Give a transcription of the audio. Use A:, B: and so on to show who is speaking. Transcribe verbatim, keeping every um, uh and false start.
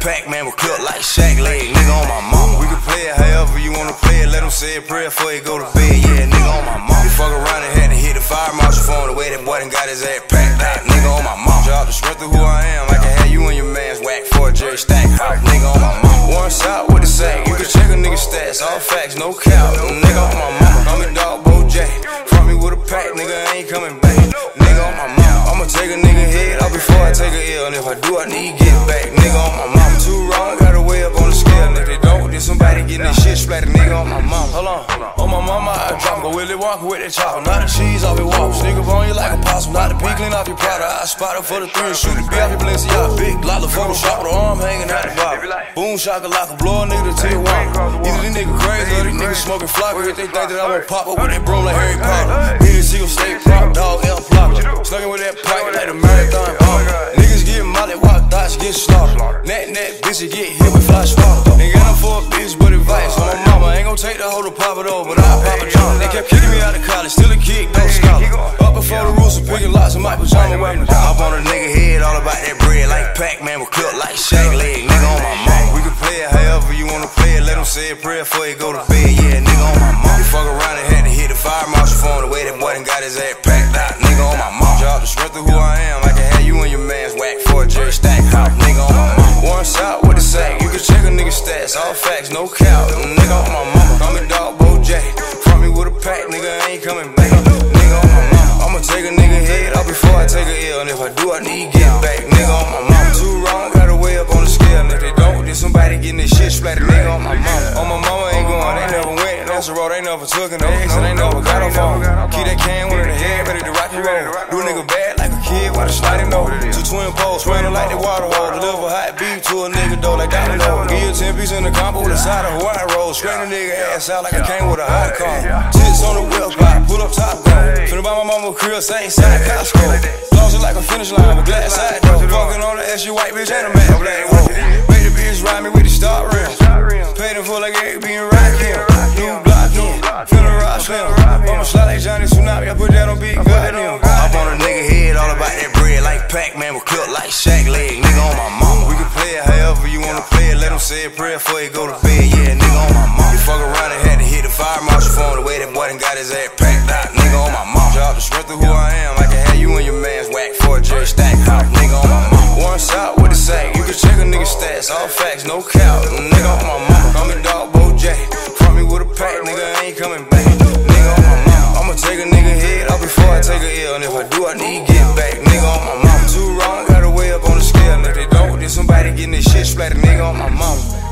A: Pac-Man with clip like Shaq leg, nigga on my mama. We can play it however you wanna play it, let him say a prayer before he go to bed, yeah, nigga on my mama. You fuck around and had to hit the fire marshal phone the way that boy done got his ass packed out, nigga on my mama. Drop the strength of who I am, I can have you and your man's whack for a Jerry Stack, nigga on my mama. One shot with the sack, you can check a nigga stats, all facts, no cap, nigga on my mama. I'm a dog, Bo J, front me with a pack, nigga, I ain't coming back, nigga on my mama. I'ma take a nigga head off before I take a L, and if I do, I need to get back, nigga on my mama. Too wrong, got a way up on the scale, and if they don't, then somebody getting this shit splattered, nigga on my mama. Hold on, on my mama, I drop, go Willy Wonka with that chopper, not the cheese off your waffle, sneak up on you like a possum, not the pink clean off your powder, I spot up for the three and shoot it, be off your Balenciaga, big Lala Photoshop with the arm hanging out the bottom, boom shakalaka, blow a nigga to Tier one, either these niggas crazy or these niggas smoking flocker, if they think that I won't pop up with that broom like Harry Potter, me and Seagull stay prop, dog, L Flopper, snuggin' with that pocket like the marathon bomb, niggas get molly, walk dots, get slaughtered, net net bitches get hit with flash water, ain't got no for a bitch but advice on my mama, ain't gon' take the hoe to pop it over, but I'll pop a jump, they kept kicking me out of college, still a kid, no scholar, up before the rules of picking lots of my pajama weapons, up on a nigga head, all about that bread, like Pac-Man with clip like Shaq leg, nigga on my mama, we can play it however you wanna play it, let him say a prayer before he go to bed, yeah, nigga on my mama, you fuck around and had to hit the fire marshal phone the way that boy done got his ass packed out, nigga on my mama, drop the strength of who I am, I can have you and your man's whack for a Jerry Stack, nigga on my mama, one shot with the sack, you can check a nigga stats, all facts, no cap, nigga on my mama, I'm a dog, Bo J, front me with a pack, nigga, I ain't coming back, nigga on my mama, I'ma take a nigga head off before I take a L, and if I do, I need to get back, nigga on my mama, too wrong, got a way up on the scale, and if they don't, then somebody getting this shit splattered, nigga on my mama, on my mama ain't going, they never went, that's the road, they never took an X, and they never got on phone, keep that can one in the head, ready to rock and roll, do a nigga bad like a kid with a sliding nose, two twin poles, running like the water hole, deliver hot beef to a nigga dough like Domino, give you ten piece in the combo with a side of Hawaii roll, straighten a nigga ass out like I came with a hot car, tits on the wheel spot, pull up top gun, finna buy my mama a crib, same side Costco, close it like a finish line, with glass side door, fucking on the S U white bitch and a matte black roll, make the bitch ride me with the star rims, paid him for like Eric being right here, new block in, finna rock slim, I'ma slide like Johnny Tsunami, I put that on big goddamn, up on a nigga head, all about that bread, like Pac-Man with clip like Shaq leg, nigga on my mama, we can play it however you wanna play it, let him say a prayer before he go to bed, yeah, nigga on my mama, you fuck around and had to hit the fire marshal phone the way that boy done got his ass packed out, nigga on my mama, drop the strength of who I am, I can have you and your man's whack for a Jerry Stack, nigga on my mama, one shot with the sack, you can check a nigga stats, all facts, no cap, nigga on my mama, I'm a dog, Bo J, front me with a pack, nigga, I ain't coming back, nigga on my mama, I'ma take a nigga head off before I take a L, and if I do, I need to get back, nigga on my mama, too wrong, got a way up on the scale, and if they don't, then somebody getting this shit splattered, nigga on my mama.